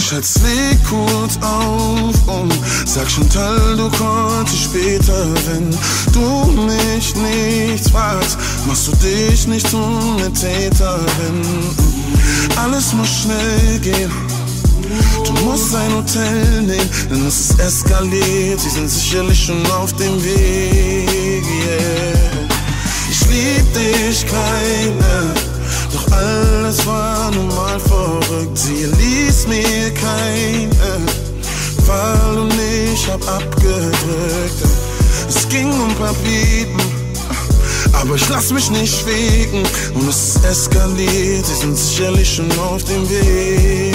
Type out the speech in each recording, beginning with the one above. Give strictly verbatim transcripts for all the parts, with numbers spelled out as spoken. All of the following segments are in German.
Schatz, leg kurz auf und sag Chantal, du konntest später, wenn du mich nicht fragst, machst du dich nicht zu einer Täterin. Alles muss schnell gehen, du musst ein Hotel nehmen, denn es ist eskaliert, sie sind sicherlich schon auf dem Weg, yeah. Ich lieb dich, Kleine, doch alles war nun mal verrückt. Sie ließ mir keine Wahl und ich hab abgedrückt. Es ging um paar Bieten, aber ich lass mich nicht fegen. Und es ist eskaliert, sie sind sicherlich schon auf dem Weg,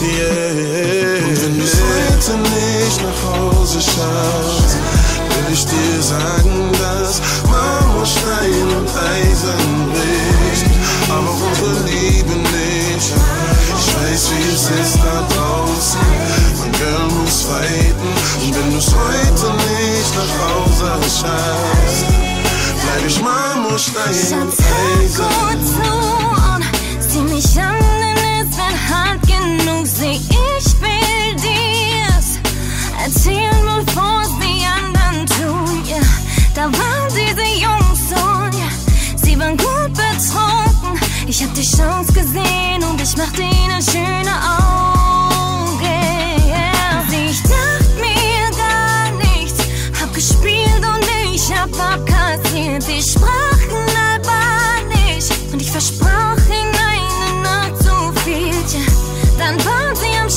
yeah. Und wenn du's heute nicht nach Hause schaffst, will ich dir sagen, dass Marmorstein und Eisen bricht, aber unsere Liebe nicht. Ich weiß, wie es ist da draußen, mein Girl muss fighten. Und wenn du's heute nicht nach Hause schaffst, bleib ich Marmorstein und Eisen. Schatz, hör gut zu und sieh mich an, denn es wird hart genug. Seh, ich will dir's erzählen, bevor es die anderen tun, yeah. Da waren diese Jungs und yeah, sie waren gut betrunken. Ich hab die Chance gesehen und ich machte ihnen schöne Augen, yeah. Sie, ich dachte mir gar nichts, hab gespielt und ich hab abkassiert. Sie sprachen Albanisch und ich versprach ihnen eine Nacht zu viel, yeah. Dann waren sie am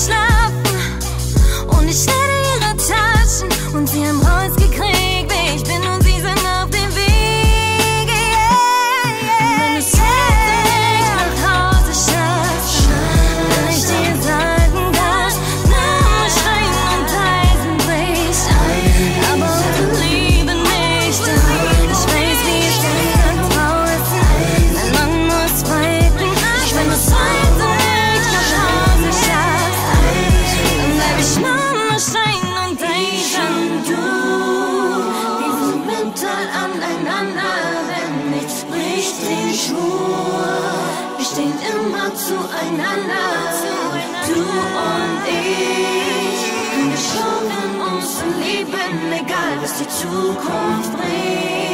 Schlafen und ich schneide ihre Taschen und sie haben rausgekriegt, wer ich bin und sie sind auf dem Weg, yeah, yeah. Wenn du's heute nicht nach Hause schaffst, will ich dir sagen, dass Marmorstein und Eisen bricht, aber unsere Liebe nicht. Ich weiß, wie es ist da draußen, ein Mann muss fighten. Wenn du's heute nicht nach Hause schaffst, dann bleib ich Marmorstein und Eisen. Du, wir sind mental aneinander, wenn nichts bricht den Schwur. Wir stehen immer zueinander, du und ich. Und wir schauen uns und lieben, egal was die Zukunft bringt.